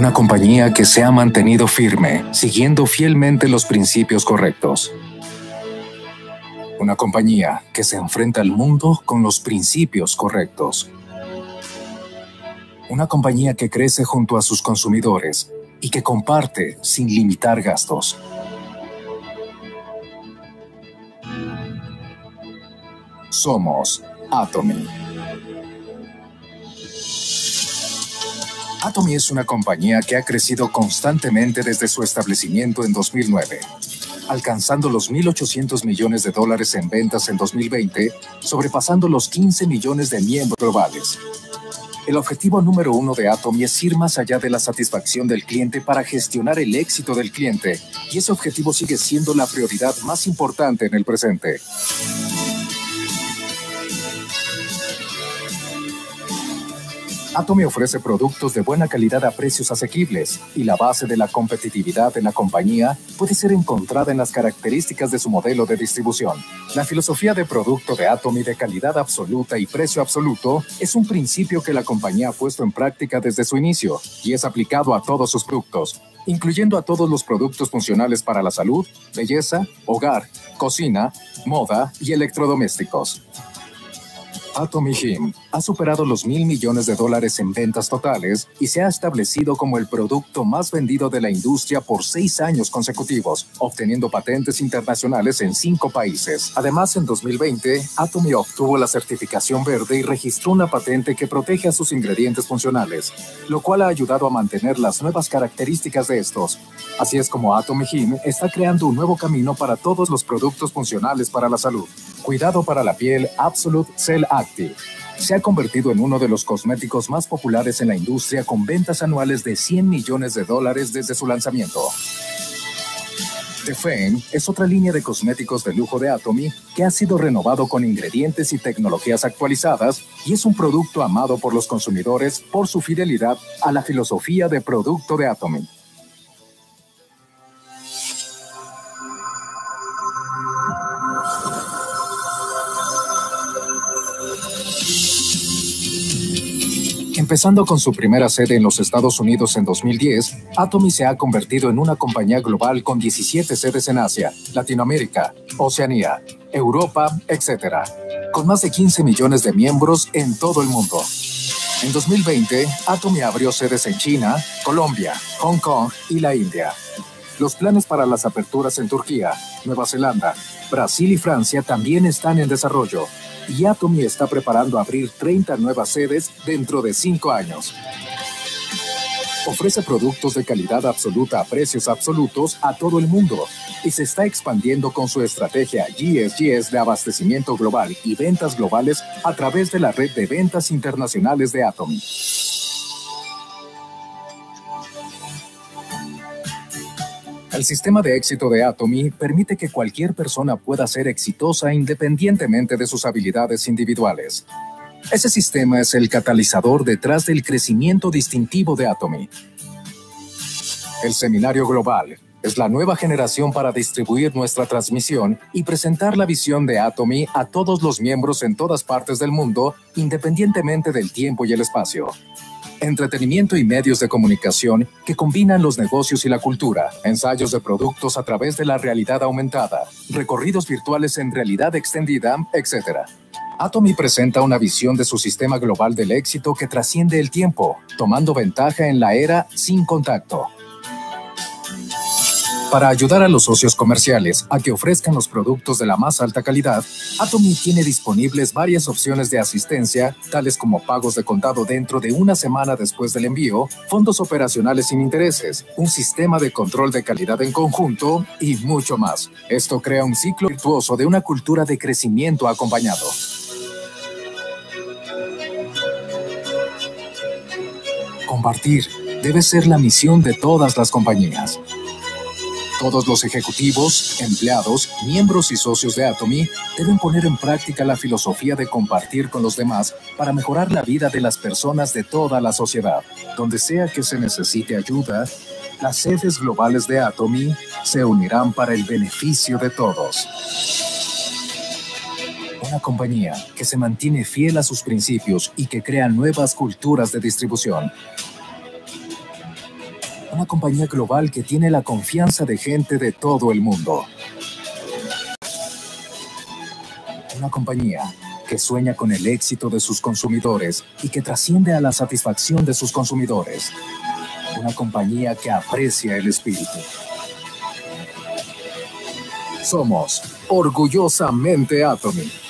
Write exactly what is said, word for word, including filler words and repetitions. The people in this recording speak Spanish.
Una compañía que se ha mantenido firme, siguiendo fielmente los principios correctos. Una compañía que se enfrenta al mundo con los principios correctos. Una compañía que crece junto a sus consumidores y que comparte sin limitar gastos. Somos Atomy. Atomy es una compañía que ha crecido constantemente desde su establecimiento en dos mil nueve, alcanzando los mil ochocientos millones de dólares en ventas en dos mil veinte, sobrepasando los quince millones de miembros globales. El objetivo número uno de Atomy es ir más allá de la satisfacción del cliente para gestionar el éxito del cliente, y ese objetivo sigue siendo la prioridad más importante en el presente. Atomy ofrece productos de buena calidad a precios asequibles, y la base de la competitividad en la compañía puede ser encontrada en las características de su modelo de distribución. La filosofía de producto de Atomy de calidad absoluta y precio absoluto es un principio que la compañía ha puesto en práctica desde su inicio y es aplicado a todos sus productos, incluyendo a todos los productos funcionales para la salud, belleza, hogar, cocina, moda y electrodomésticos. Atomy Him ha superado los mil millones de dólares en ventas totales y se ha establecido como el producto más vendido de la industria por seis años consecutivos, obteniendo patentes internacionales en cinco países. Además, en dos mil veinte, Atomy obtuvo la certificación verde y registró una patente que protege a sus ingredientes funcionales, lo cual ha ayudado a mantener las nuevas características de estos. Así es como Atomy Him está creando un nuevo camino para todos los productos funcionales para la salud. Cuidado para la piel Absolute Cell Active. Se ha convertido en uno de los cosméticos más populares en la industria con ventas anuales de cien millones de dólares desde su lanzamiento. The Fame es otra línea de cosméticos de lujo de Atomy que ha sido renovado con ingredientes y tecnologías actualizadas y es un producto amado por los consumidores por su fidelidad a la filosofía de producto de Atomy. Empezando con su primera sede en los Estados Unidos en dos mil diez, Atomy se ha convertido en una compañía global con diecisiete sedes en Asia, Latinoamérica, Oceanía, Europa, etcétera, con más de quince millones de miembros en todo el mundo. En dos mil veinte, Atomy abrió sedes en China, Colombia, Hong Kong y la India. Los planes para las aperturas en Turquía, Nueva Zelanda, Brasil y Francia también están en desarrollo, y Atomy está preparando abrir treinta nuevas sedes dentro de cinco años. Ofrece productos de calidad absoluta a precios absolutos a todo el mundo y se está expandiendo con su estrategia G S G S de abastecimiento global y ventas globales a través de la red de ventas internacionales de Atomy. El sistema de éxito de Atomy permite que cualquier persona pueda ser exitosa independientemente de sus habilidades individuales. Ese sistema es el catalizador detrás del crecimiento distintivo de Atomy. El Seminario Global es la nueva generación para distribuir nuestra transmisión y presentar la visión de Atomy a todos los miembros en todas partes del mundo, independientemente del tiempo y el espacio. Entretenimiento y medios de comunicación que combinan los negocios y la cultura, ensayos de productos a través de la realidad aumentada, recorridos virtuales en realidad extendida, etcétera. Atomy presenta una visión de su sistema global del éxito que trasciende el tiempo, tomando ventaja en la era sin contacto. Para ayudar a los socios comerciales a que ofrezcan los productos de la más alta calidad, Atomy tiene disponibles varias opciones de asistencia, tales como pagos de contado dentro de una semana después del envío, fondos operacionales sin intereses, un sistema de control de calidad en conjunto y mucho más. Esto crea un ciclo virtuoso de una cultura de crecimiento acompañado. Compartir debe ser la misión de todas las compañías. Todos los ejecutivos, empleados, miembros y socios de Atomy deben poner en práctica la filosofía de compartir con los demás para mejorar la vida de las personas de toda la sociedad. Donde sea que se necesite ayuda, las sedes globales de Atomy se unirán para el beneficio de todos. Una compañía que se mantiene fiel a sus principios y que crea nuevas culturas de distribución. Una compañía global que tiene la confianza de gente de todo el mundo. Una compañía que sueña con el éxito de sus consumidores y que trasciende a la satisfacción de sus consumidores. Una compañía que aprecia el espíritu. Somos orgullosamente Atomy.